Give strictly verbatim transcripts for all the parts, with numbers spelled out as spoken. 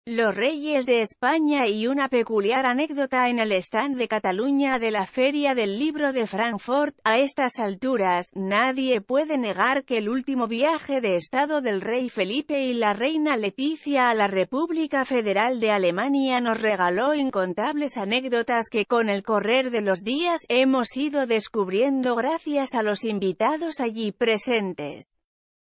Los reyes de España y una peculiar anécdota en el stand de Cataluña de la Feria del Libro de Frankfurt. A estas alturas, nadie puede negar que el último viaje de Estado del rey Felipe y la reina Leticia a la República Federal de Alemania nos regaló incontables anécdotas que, con el correr de los días, hemos ido descubriendo gracias a los invitados allí presentes.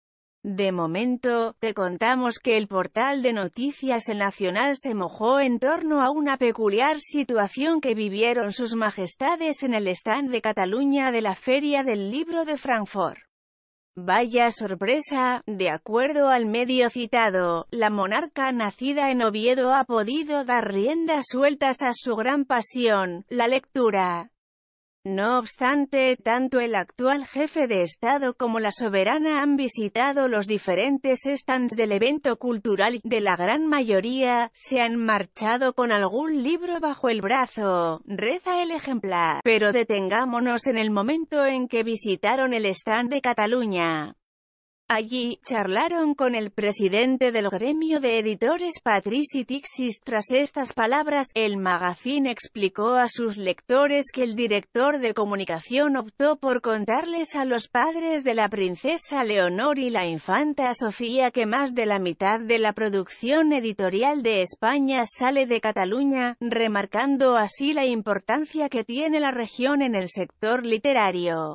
De momento, te contamos que el portal de noticias El Nacional se mojó en torno a una peculiar situación que vivieron sus majestades en el stand de Cataluña de la Feria del Libro de Frankfurt. Vaya sorpresa, de acuerdo al medio citado, la monarca nacida en Oviedo ha podido dar riendas sueltas a su gran pasión, la lectura. No obstante, tanto el actual jefe de Estado como la soberana han visitado los diferentes stands del evento cultural y, de la gran mayoría, se han marchado con algún libro bajo el brazo, reza el ejemplar. Pero detengámonos en el momento en que visitaron el stand de Cataluña. Allí, charlaron con el presidente del gremio de editores Patrici Tixis. Tras estas palabras, el magazine explicó a sus lectores que el director de comunicación optó por contarles a los padres de la princesa Leonor y la infanta Sofía que más de la mitad de la producción editorial de España sale de Cataluña, remarcando así la importancia que tiene la región en el sector literario.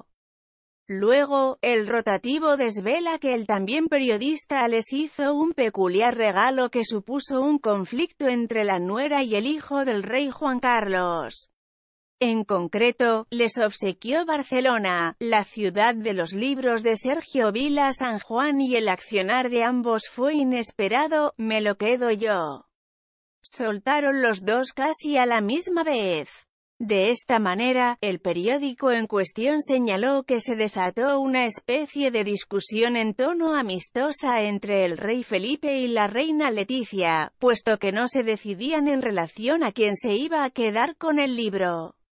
Luego, el rotativo desvela que el también periodista les hizo un peculiar regalo que supuso un conflicto entre la nuera y el hijo del rey Juan Carlos. En concreto, les obsequió Barcelona, la ciudad de los libros de Sergio Vila San Juan, y el accionar de ambos fue inesperado. Me lo quedo yo. Soltaron los dos casi a la misma vez. De esta manera, el periódico en cuestión señaló que se desató una especie de discusión en tono amistosa entre el rey Felipe y la reina Leticia, puesto que no se decidían en relación a quién se iba a quedar con el libro.